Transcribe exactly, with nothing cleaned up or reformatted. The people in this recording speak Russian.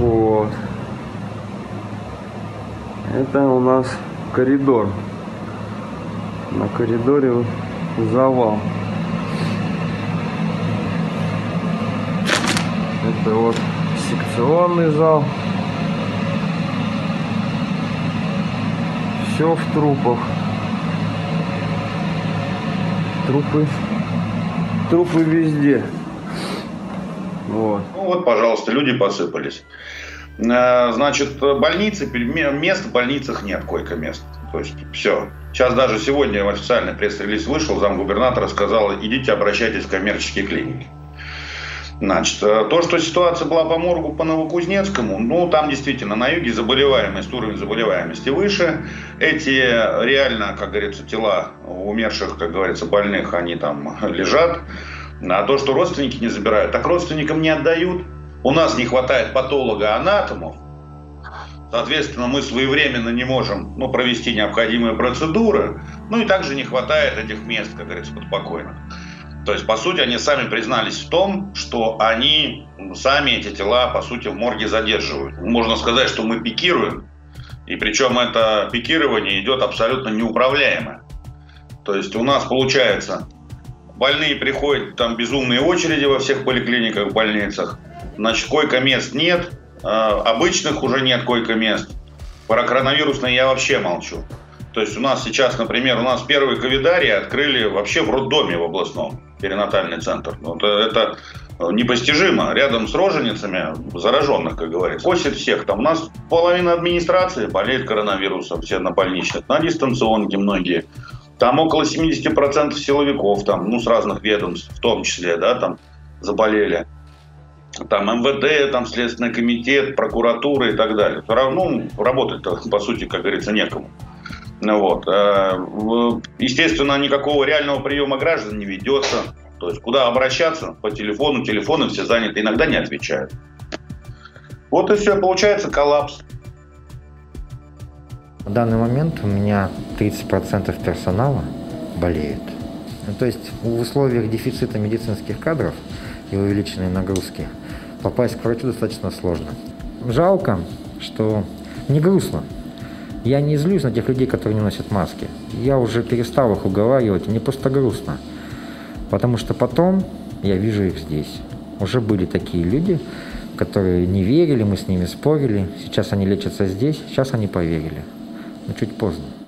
Вот. Это у нас коридор. На коридоре завал. Это вот секционный зал. Все в трупах. Трупы. Трупы везде. Вот. Ну вот, пожалуйста, люди посыпались. Значит, больницы, мест в больницах нет, койко-мест. То есть все. Сейчас даже сегодня в официальный пресс-релиз вышел, замгубернатора сказал: идите, обращайтесь в коммерческие клиники. Значит, то, что ситуация была по моргу по Новокузнецкому, ну, там действительно на юге заболеваемость, уровень заболеваемости выше. Эти реально, как говорится, тела умерших, как говорится, больных, они там лежат. А то, что родственники не забирают, так родственникам не отдают. У нас не хватает патолога-анатомов. Соответственно, мы своевременно не можем, ну, провести необходимые процедуры. Ну и также не хватает этих мест, как говорится, под покойных. То есть, по сути, они сами признались в том, что они сами эти тела, по сути, в морге задерживают. Можно сказать, что мы пикируем. И причем это пикирование идет абсолютно неуправляемое. То есть у нас получается, больные приходят, там безумные очереди во всех поликлиниках, больницах. Значит, койко-мест нет, обычных уже нет койко-мест. Про коронавирусные я вообще молчу. То есть у нас сейчас, например, у нас первый ковидарий открыли вообще в роддоме в областном, перинатальный центр. Вот это непостижимо. Рядом с роженицами зараженных, как говорится. Косит всех. Там у нас половина администрации болеет коронавирусом, все на больничных, на дистанционке многие. Там около семидесяти процентов силовиков, там, ну, с разных ведомств, в том числе, да, там заболели. Там эм вэ дэ, там Следственный комитет, прокуратура и так далее. Все равно работать-то, по сути, как говорится, некому. Вот. Естественно, никакого реального приема граждан не ведется. То есть, куда обращаться? По телефону, телефоны все заняты, иногда не отвечают. Вот и все, получается коллапс. В данный момент у меня тридцать процентов персонала болеет. То есть, в условиях дефицита медицинских кадров и увеличенной нагрузки попасть к врачу достаточно сложно. Жалко, что не грустно. Я не злюсь на тех людей, которые не носят маски. Я уже перестал их уговаривать, мне просто грустно. Потому что потом я вижу их здесь. Уже были такие люди, которые не верили, мы с ними спорили. Сейчас они лечатся здесь, сейчас они поверили. Но чуть поздно.